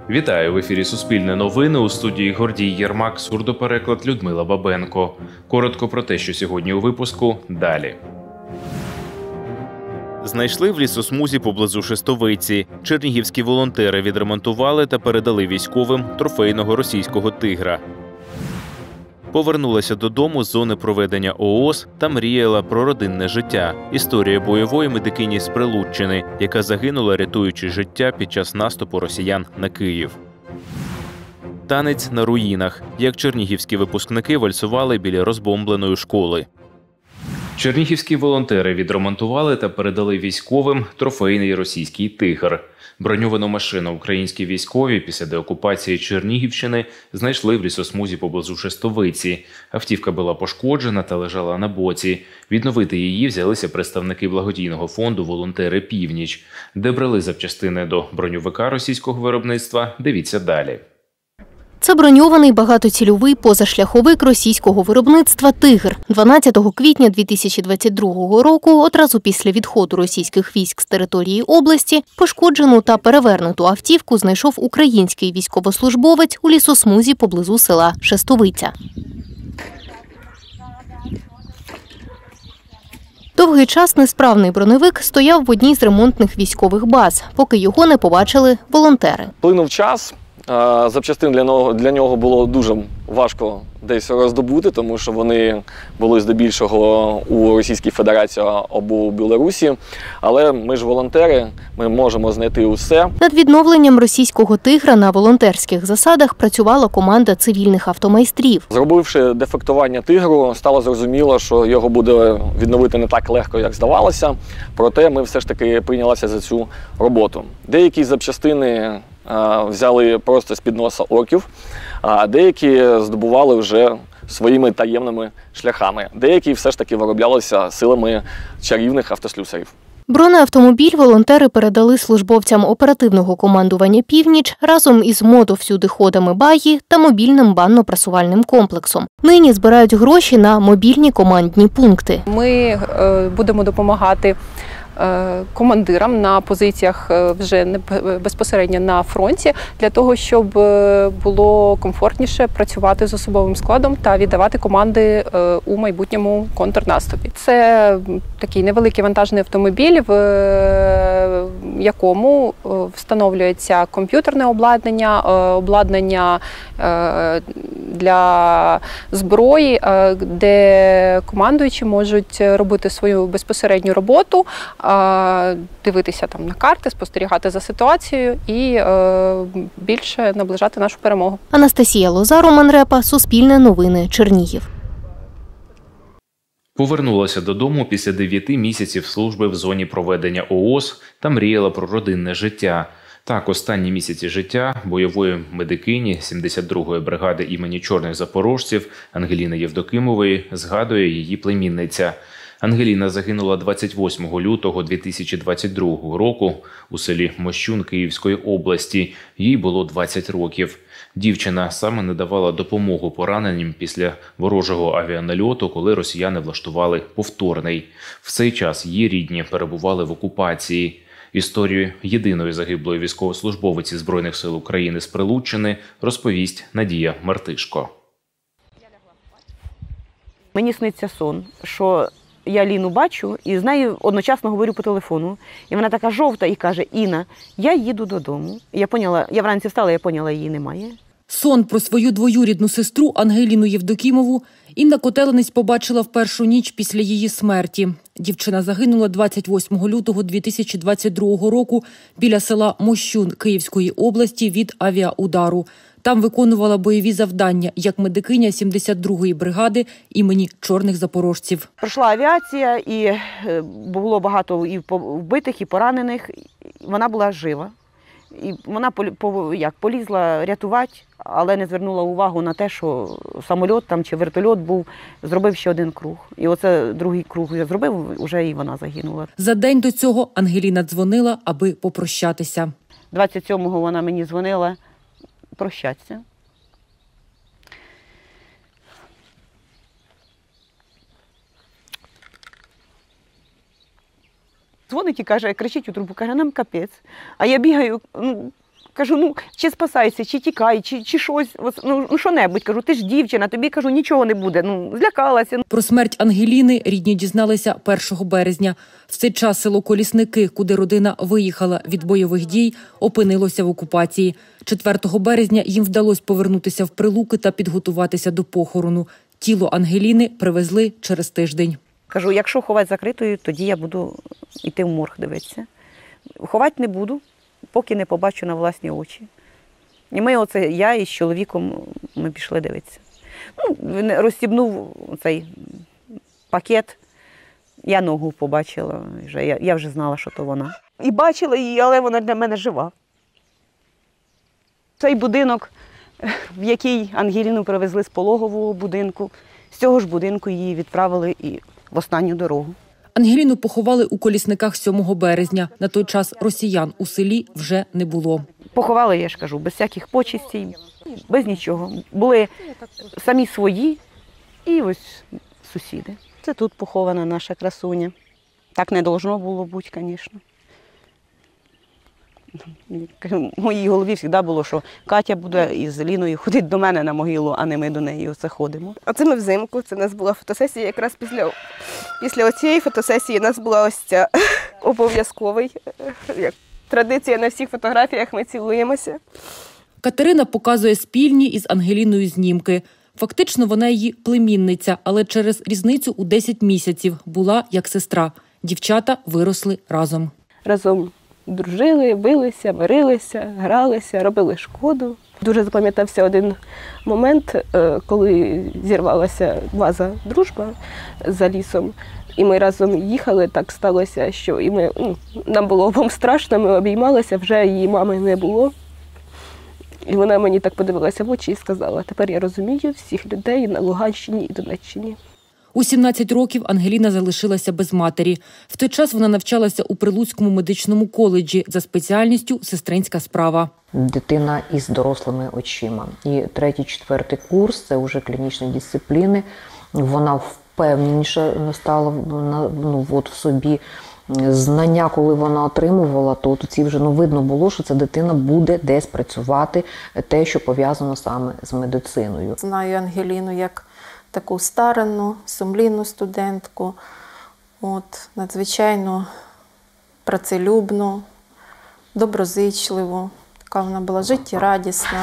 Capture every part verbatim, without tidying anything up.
Вітаю! В ефірі Суспільне новини, у студії Гордій Єрмак, сурдопереклад Людмила Бабенко. Коротко про те, що сьогодні у випуску, далі. Знайшли в лісосмузі поблизу Шестовиці. Чернігівські волонтери відремонтували та передали військовим трофейного російського тигра. Повернулася додому з зони проведення ООС та мріяла про родинне життя. Історія бойової медикині з Прилуччини, яка загинула, рятуючи життя під час наступу росіян на Київ. Танець на руїнах. Як чернігівські випускники вальсували біля розбомбленої школи. Чернігівські волонтери відремонтували та передали військовим трофейний російський тигр. Броньовану машину українські військові після деокупації Чернігівщини знайшли в лісосмузі поблизу Шестовиці. Автівка була пошкоджена та лежала на боці. Відновити її взялися представники благодійного фонду «Волонтери Північ». Де брали запчастини до броньовика російського виробництва, дивіться далі. Це броньований багатоцільовий позашляховик російського виробництва «Тигр». дванадцятого квітня дві тисячі двадцять другого року, одразу після відходу російських військ з території області, пошкоджену та перевернуту автівку знайшов український військовослужбовець у лісосмузі поблизу села Шестовиця. Довгий час несправний броневик стояв в одній з ремонтних військових баз, поки його не побачили волонтери. Плинув час. Запчастин для нього, для нього було дуже важко десь роздобути, тому що вони були здебільшого у Російській Федерації або у Білорусі. Але ми ж волонтери, ми можемо знайти усе. Над відновленням російського тигра на волонтерських засадах працювала команда цивільних автомайстрів. Зробивши дефектування тигру, стало зрозуміло, що його буде відновити не так легко, як здавалося. Проте ми все ж таки прийнялися за цю роботу. Деякі запчастини взяли просто з-під носа орків, а деякі здобували вже своїми таємними шляхами. Деякі все ж таки вироблялися силами чарівних автослюсарів. Бронеавтомобіль волонтери передали службовцям оперативного командування «Північ» разом із мотовсюдиходами «Багі» та мобільним банно-прасувальним комплексом. Нині збирають гроші на мобільні командні пункти. Ми будемо допомагати командирам на позиціях вже безпосередньо на фронті, для того, щоб було комфортніше працювати з особовим складом та віддавати команди у майбутньому контрнаступі. Це такий невеликий вантажний автомобіль, в якому встановлюється комп'ютерне обладнання, обладнання для зброї, де командуючі можуть робити свою безпосередню роботу, дивитися там на карти, спостерігати за ситуацією і е, більше наближати нашу перемогу. Анастасія Лоза, Роман Репа, Суспільне новини, Чернігів. Повернулася додому після дев'яти місяців служби в зоні проведення ООС та мріяла про родинне життя. Так, останні місяці життя бойової медикині сімдесят другої бригади імені Чорних Запорожців Ангеліни Євдокимової згадує її племінниця. Ангеліна загинула двадцять восьмого лютого дві тисячі двадцять другого року у селі Мощун Київської області. Їй було двадцять років. Дівчина саме надавала допомогу пораненим після ворожого авіанальоту, коли росіяни влаштували повторний. В цей час її рідні перебували в окупації. Історію єдиної загиблої військовослужбовиці Збройних сил України з Прилуччини розповість Надія Мартишко. Мені сниться сон, що я Ліну бачу і з нею одночасно говорю по телефону. І вона така жовта і каже: «Інна, я їду додому». Я поняла, я вранці встала, я поняла, її немає. Сон про свою двоюрідну сестру Ангеліну Євдокімову Інна Котеленець побачила в першу ніч після її смерті. Дівчина загинула двадцять восьмого лютого дві тисячі двадцять другого року біля села Мощун Київської області від авіаудару. Там виконувала бойові завдання як медикиня сімдесят другої бригади імені Чорних Запорожців. Пройшла авіація, і було багато і вбитих, і поранених. Вона була жива. І вона як, полізла рятувати, але не звернула увагу на те, що самоліт там, чи вертольот був, зробив ще один круг. І оце другий круг я зробив, вже і вона загинула. За день до цього Ангеліна дзвонила, аби попрощатися. двадцять сьомого вона мені дзвонила прощатися. Дзвонить і каже, кричить у трубу, каже, нам капець. А я бігаю, ну, Кажу, ну, чи спасайся, чи тікай, чи, чи щось, ну, ну що-небудь. Кажу, ти ж дівчина, тобі, кажу, нічого не буде. Ну, злякалася. Про смерть Ангеліни рідні дізналися першого березня. В цей час село Колісники, куди родина виїхала від бойових дій, опинилося в окупації. четвертого березня їм вдалося повернутися в Прилуки та підготуватися до похорону. Тіло Ангеліни привезли через тиждень. Кажу, якщо ховати закритою, тоді я буду йти в морг дивитися. Ховати не буду, поки не побачу на власні очі. І ми, оце, я із чоловіком, ми пішли дивитися. Ну, він розстібнув цей пакет, я ногу побачила, вже, я, я вже знала, що то вона. І бачила її, але вона для мене жива. Цей будинок, в який Ангеліну привезли з пологового будинку, з цього ж будинку її відправили і в останню дорогу. Ангеліну поховали у Колісниках сьомого березня. На той час росіян у селі вже не було. Поховали, я ж кажу, без всяких почестей, без нічого. Були самі свої і ось сусіди. Це тут похована наша красуня. Так не должно було бути, звісно. В моїй голові завжди було, що Катя буде із Ліною ходити до мене на могилу, а не ми до неї оце ходимо. А це ми взимку, це у нас була фотосесія. Якраз після, після цієї фотосесії у нас була ось ця обов'язковий, як традиція на всіх фотографіях, ми цілуємося. Катерина показує спільні із Ангеліною знімки. Фактично вона її племінниця, але через різницю у десять місяців була як сестра. Дівчата виросли разом. Разом дружили, билися, мирилися, гралися, робили шкоду. Дуже запам'ятався один момент, коли зірвалася ваза «Дружба» за лісом. І ми разом їхали, так сталося, що і ми, ну, нам було обом страшно, ми обіймалися, вже її мами не було. І вона мені так подивилася в очі і сказала: тепер я розумію всіх людей на Луганщині і Донеччині. У сімнадцять років Ангеліна залишилася без матері. В той час вона навчалася у Прилуцькому медичному коледжі за спеціальністю «Сестринська справа». Дитина із дорослими очима. І третій, четвертий курс – це вже клінічні дисципліни. Вона впевненіше стала ну, от в собі. Знання, коли вона отримувала, то ці вже ну, видно було, що ця дитина буде десь працювати, те, що пов'язано саме з медициною. Знаю Ангеліну як таку старанну, сумлінну студентку, от, надзвичайно працелюбну, доброзичливу. Така вона була життєрадісна,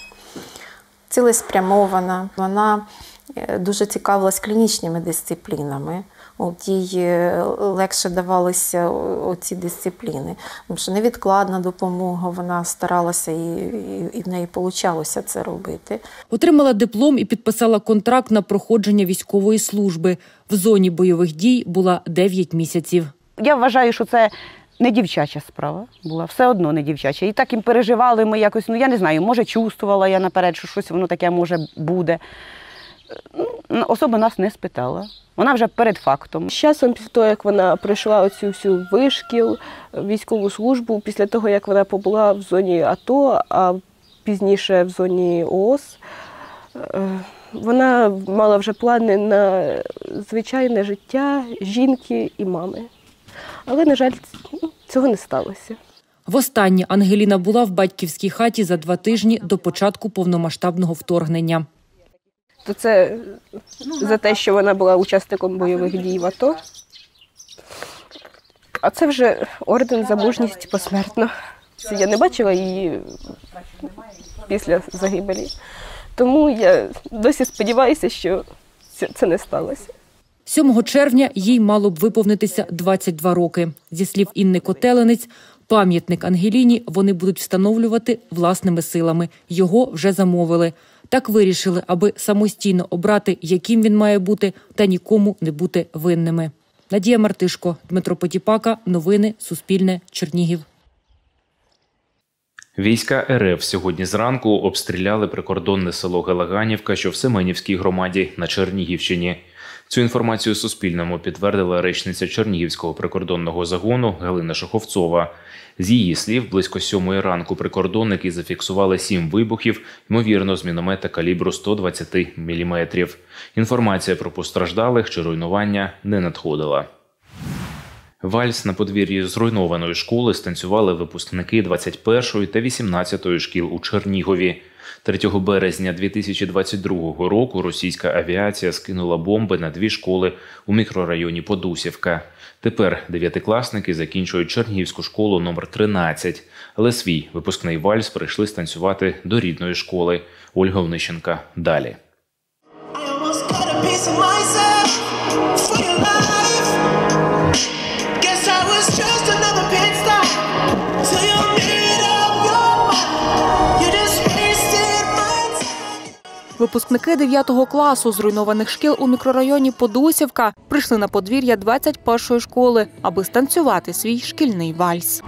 цілеспрямована. Вона дуже цікавилась клінічними дисциплінами. От їй легше давалися оці дисципліни. Тому що невідкладна допомога, вона старалася і, і, і в неї вийшло це робити. Отримала диплом і підписала контракт на проходження військової служби. В зоні бойових дій була дев'ять місяців. Я вважаю, що це не дівчача справа була, все одно не дівчача. І так їм переживали ми якось, ну я не знаю, може чувствувала я наперед, що щось воно таке може буде. Особа нас не спитала. Вона вже перед фактом. З часом, після того, як вона пройшла оцю всю вишкіл, військову службу, після того, як вона побула в зоні АТО, а пізніше в зоні ООС, вона мала вже плани на звичайне життя жінки і мами. Але, на жаль, цього не сталося. Востаннє Ангеліна була в батьківській хаті за два тижні до початку повномасштабного вторгнення. То це за те, що вона була учасником бойових дій в АТО. А це вже орден за мужність посмертно. Я не бачила її після загибелі. Тому я досі сподіваюся, що це не сталося. сьомого червня їй мало б виповнитися двадцять два роки. Зі слів Інни Котеленець, пам'ятник Ангеліні вони будуть встановлювати власними силами. Його вже замовили. Так вирішили, аби самостійно обрати, яким він має бути, та нікому не бути винними. Надія Мартишко, Дмитро Потіпака. Новини. Суспільне. Чернігів. Війська РФ сьогодні зранку обстріляли прикордонне село Гелаганівка, що в Семенівській громаді на Чернігівщині. Цю інформацію Суспільному підтвердила речниця Чернігівського прикордонного загону Галина Шуховцова. З її слів, близько сьомої ранку прикордонники зафіксували сім вибухів, ймовірно, з міномета калібру сто двадцять міліметрів. Інформація про постраждалих чи руйнування не надходила. Вальс на подвір'ї зруйнованої школи станцювали випускники двадцять першої та вісімнадцятої шкіл у Чернігові. третього березня дві тисячі двадцять другого року російська авіація скинула бомби на дві школи у мікрорайоні Подусівка. Тепер дев'ятикласники закінчують Чернігівську школу номер тринадцять, але свій випускний вальс прийшли станцювати до рідної школи. Ольга Онищенка далі. Випускники дев'ятого класу зруйнованих шкіл у мікрорайоні Подусівка прийшли на подвір'я двадцять першої школи, аби станцювати свій шкільний вальс.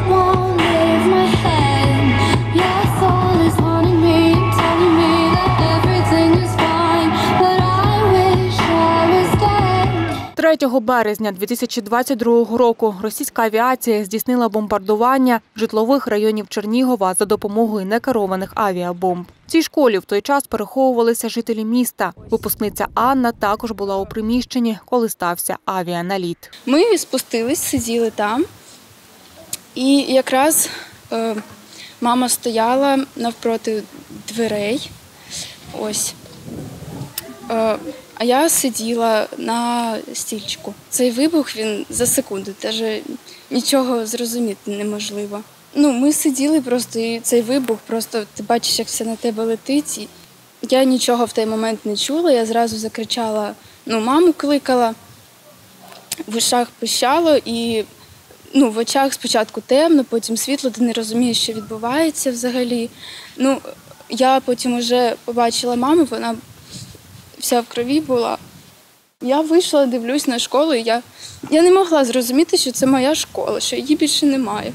третього березня дві тисячі двадцять другого року російська авіація здійснила бомбардування житлових районів Чернігова за допомогою некерованих авіабомб. В цій школі в той час переховувалися жителі міста. Випускниця Анна також була у приміщенні, коли стався авіаналіт. Ми спустились, сиділи там, і якраз е, мама стояла навпроти дверей. Ось. Е, А я сиділа на стільчику. Цей вибух, він за секунду, теж нічого зрозуміти неможливо. Ну, ми сиділи просто, і цей вибух, просто ти бачиш, як все на тебе летить. І я нічого в той момент не чула, я зразу закричала, ну, маму кликала, в ушах пищало, і ну, в очах спочатку темно, потім світло, ти не розумієш, що відбувається взагалі. Ну, я потім вже побачила маму, вона вся в крові була. Я вийшла, дивлюсь на школу, і я, я не могла зрозуміти, що це моя школа, що її більше немає.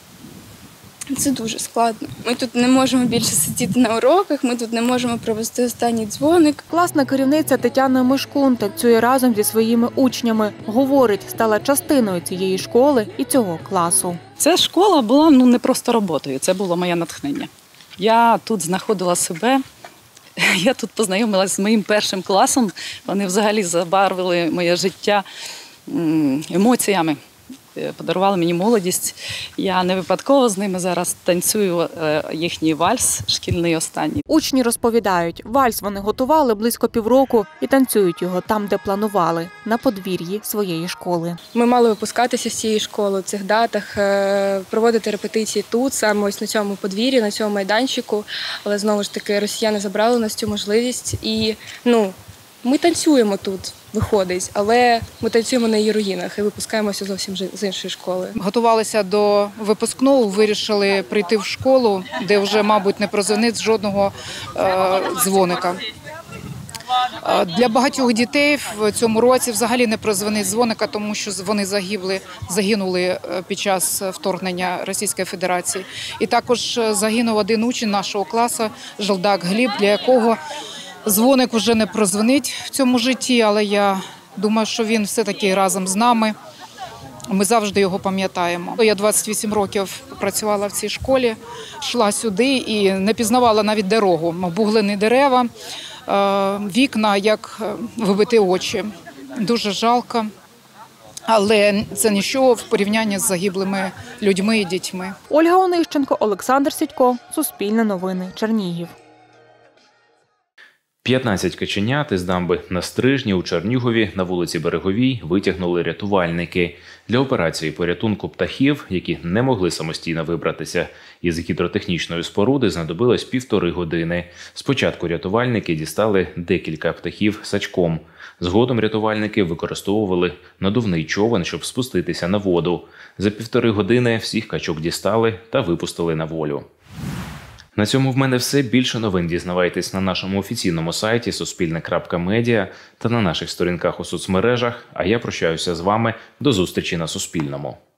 Це дуже складно. Ми тут не можемо більше сидіти на уроках, ми тут не можемо провести останній дзвоник. Класна керівниця Тетяна Мишкун танцює разом зі своїми учнями. Говорить, стала частиною цієї школи і цього класу. Ця школа була ну, не просто роботою, це було моє натхнення. Я тут знаходила себе. Я тут познайомилася з моїм першим класом. Вони взагалі забарвили моє життя емоціями, подарували мені молодість. Я не випадково з ними зараз танцюю їхній вальс, шкільний останній. Учні розповідають, вальс вони готували близько півроку і танцюють його там, де планували, на подвір'ї своєї школи. Ми мали випускатися з цієї школи в цих датах, проводити репетиції тут, саме ось на цьому подвір'ї, на цьому майданчику. Але знову ж таки росіяни забрали у нас цю можливість. І ну, ми танцюємо тут. Виходить, але ми танцюємо на її руїнах і випускаємося зовсім з іншої школи. Готувалися до випускного, вирішили прийти в школу, де вже, мабуть, не прозвонить жодного е, дзвоника. Для багатьох дітей в цьому році взагалі не прозвонить дзвоника, тому що вони загибли, загинули під час вторгнення Російської Федерації. І також загинув один учень нашого класу, Желдак Гліб, для якого дзвоник вже не прозвонить в цьому житті, але я думаю, що він все-таки разом з нами. Ми завжди його пам'ятаємо. Я двадцять вісім років працювала в цій школі, йшла сюди і не пізнавала навіть дорогу. Буглені дерева, вікна, як вибиті очі. Дуже жалко, але це нічого в порівнянні з загиблими людьми і дітьми. Ольга Онищенко, Олександр Сідько, Суспільне новини, Чернігів. п'ятнадцять каченят із дамби на Стрижні у Чернігові на вулиці Береговій витягнули рятувальники. Для операції порятунку птахів, які не могли самостійно вибратися із гідротехнічної споруди, знадобилось півтори години. Спочатку рятувальники дістали декілька птахів сачком. Згодом рятувальники використовували надувний човен, щоб спуститися на воду. За півтори години всіх качок дістали та випустили на волю. На цьому в мене все. Більше новин дізнавайтесь на нашому офіційному сайті суспільне крапка медіа та на наших сторінках у соцмережах. А я прощаюся з вами. До зустрічі на Суспільному.